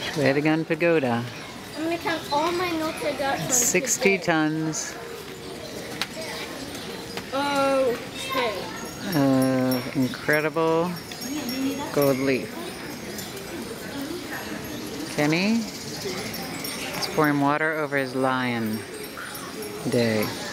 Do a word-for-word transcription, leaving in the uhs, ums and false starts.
Shwedagon Pagoda. I'm gonna count all my notes I got from sixty today. tons Okay. of incredible gold leaf. Kenny is pouring water over his lion day.